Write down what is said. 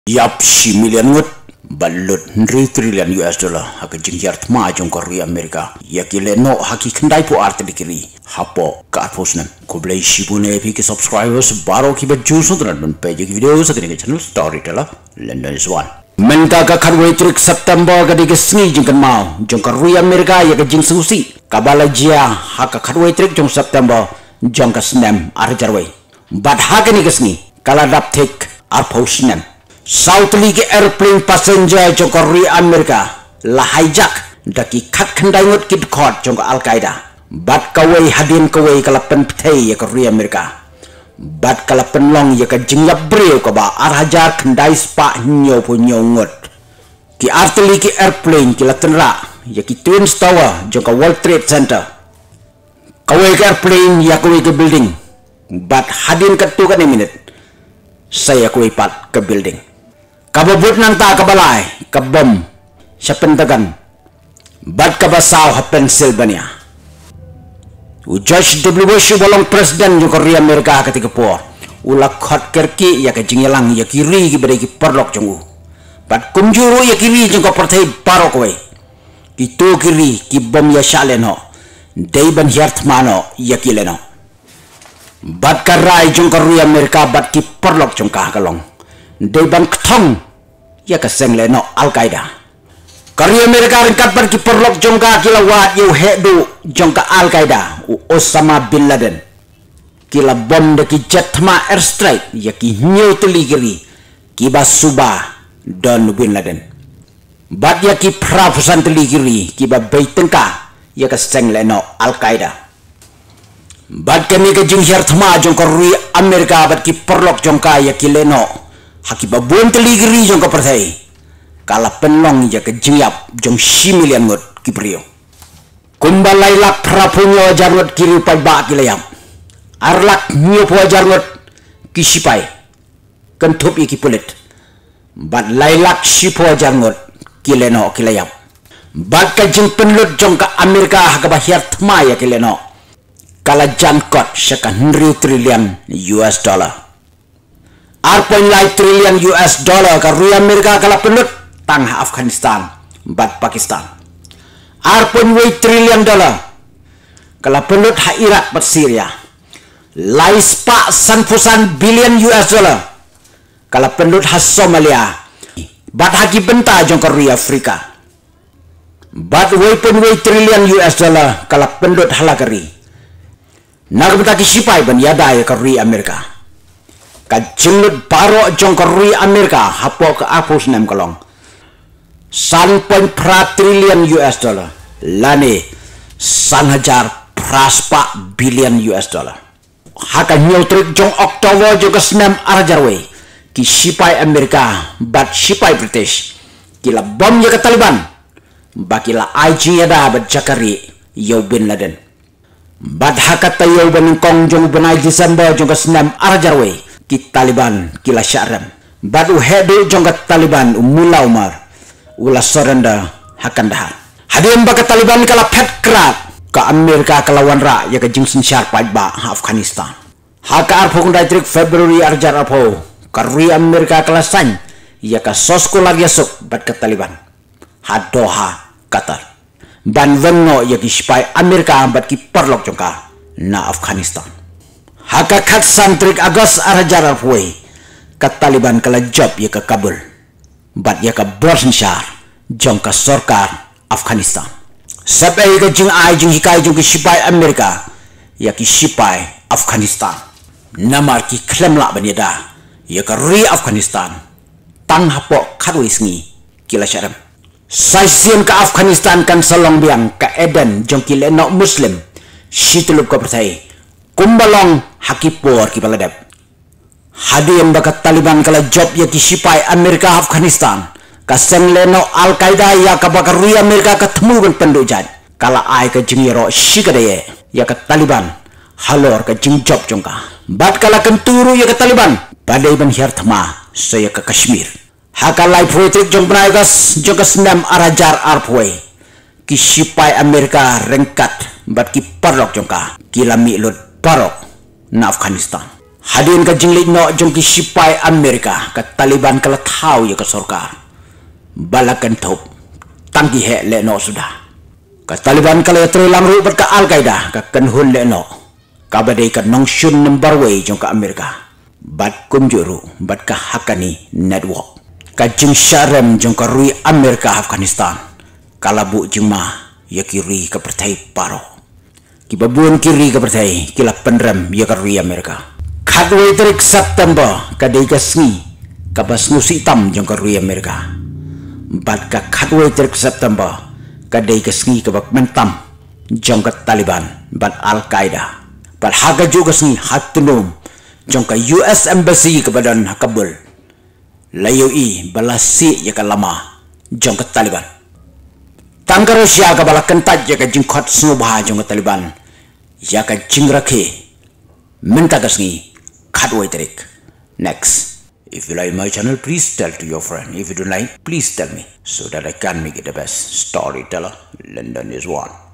Yap si million ngut balut 100 trillion US dollar haka jingyart ma jong Korea Amerika yakile no haki kendai po art dikiri hapo ka posnam ko blai shibune epi ke subscribers baro ki baju sudran ban page ki video sa kini channel storyteller London is one menta ka kharwai trik September ka dik sni jingkan mau jong Korea Amerika ya ka jing susi kabala jia haka kharwai trik jong September jong ka snam ar jarwai bat haka ni kasni kala dap thik ar posnam South League airplane passenger jong Korea Amerika la hijack daki khat khandai ngot kid khot jong Al Qaeda bat kawai hadin kawai kala pen pthei ya Korea Amerika bat kala pen long ya ka jingyap breu ka ba ar hajar khandai spa nyo po nyo ngot ki artillery ki airplane ki la tenra ya ki twin tower jong ka World Trade Center kawai ka airplane ya kawai ke building bat hadin ka tu ka ni minute saya kawai pat ke building kababut nang ta kabalay kabom sa Pentagon bad kabasaw ha Pennsylvania George W. Bush bolong presiden yung Korea Amerika ketika po ula khot kerki ya ka jingyalang ya kiri ki bade ki perlok jong bad kumjuru ya kiri jong ko partai parok we ki to kiri ki bom ya shaleno dei ban hiart mano ya kileno bad karai jong Korea Amerika bad ki perlok jong ka kalong dei ban kthong ya ka sengle no Al Qaeda Korea Amerika ringkat ban ki perlok jong ka kilawat yu hedu jong ka Al Qaeda Osama bin Laden kila bom de ki jet ma airstrike ya ki new teligiri ki basuba don bin Laden bat ya ki prafusan teligiri ki ba baitengka ya ka sengle no Al Qaeda bat kami ke jing hirtma jong Korea Amerika bat ki perlok jong ka ya ki leno hakiba buon teligiri jong ka partai kala penlong ya ke jingyap jong si million ngot ki brio kumbalai lak prapunyo jarngot kiri pai ba ki layam arlak nyo po jarngot ki sipai kentup iki pulit bat lailak si po jarngot ki leno ki layam bat ka jing penlut jong ka Amerika hakaba hirtma ya ki leno kala jankot syaka 100 trillion US dollar $8.9 trillion US dollar Korea Amerika kala penut tang Afghanistan bat Pakistan $8.8 trillion kala penut ha Iraq bat Syria lais pa sanfusan billion US dollar kala penut ha Somalia bat haki benta jong Korea Afrika bat $1.8 trillion US dollar kala penut halakari nagbeta ki sipai ban yada ya Korea Amerika kajinut baro jong Korea Amerika hapo ke apus nem kolong 1.4 trillion US dollar lani 1,000 praspa billion US dollar haka nyotrik jong Oktober juga senem arjarwe ki sipai Amerika bat sipai British kila bom ya ke Taliban bakila IG yada bat Jakari Yau bin Laden bat haka tayo beningkong jong benai Desember jong senem arjarwe ki Taliban kila syaram badu hedu jongkat Taliban umula umar ula surrender hakan dahan hadim baka Taliban kala pet krat ka Amerika kalawan ra ya ka jingsun syar pa Afghanistan haka arpung daitrik February arjar arpo Korea Amerika kala san ya ka sosko lagi asuk bat ka Taliban hadoha Qatar ban venno ya ki spy Amerika bat ki perlok jongka na Afghanistan haka khat santrik agos arajar arpoi ka Taliban kala job ya ka Kabul bat ya ka Bosnia jong ka sarkar Afghanistan sabai ka jing ai jing hikai jong ki sipai Amerika ya ki sipai Afghanistan namar ki klemla banyada ya ka ri Afghanistan tang hapo khatwi sngi kila syaram saisien ka Afghanistan kan salong biang ka Eden jong ki leno muslim situlup ka pertai kumbalong hakipor ki baladap hadim bakat Taliban kala job ya ki sipai Amerika Afghanistan ka sengleno Al Qaeda ya ka bakari Amerika ka temu ban pendujan kala ai ka jingiro shikadaye ya ka Taliban halor ka jing job jongka bat kala kenturu ya ka Taliban badai ban hirtma saya ka Kashmir haka lai protek jong braigas jong ka senam arajar arpwe ki sipai Amerika rengkat bat ki parlok jongka kila milut parok na Afghanistan Hadin ka jingli no jong ki sipai Amerika ka Taliban kala thau ya ka sarkar balakan thop tangki he le no sudah ka Taliban kala tre lang ru bat ka Al-Qaeda ka kanhun le no ka badai ka nongshun number way jong ka Amerika bat kumjuru bat ka Haqqani network ka jing sharem jong ka rui Amerika Afghanistan kala bu jing ma ya kiri ka pertai paro ki babun kiri ka pertai kila penrem ya ka rui Amerika Kadway tarik September kadai ka sngi ka bas nusi tam jong ka rui Amerika bat ka kadway tarik September kadai ka sngi ka bak mentam jong ka Taliban bat Al-Qaeda bat haga juga sngi hatunum jong ka US Embassy ka badan Kabul layoi balasi ya ka lama jong ka Taliban tangka Rusia ka bala kentat ya ka jingkot snubha jong ka Taliban ya ka jingrakhe minta ka sngi Kadway tarik. Next, if you like my channel, please tell to your friend. If you don't like, please tell me so that I can make it the best storyteller. London is one.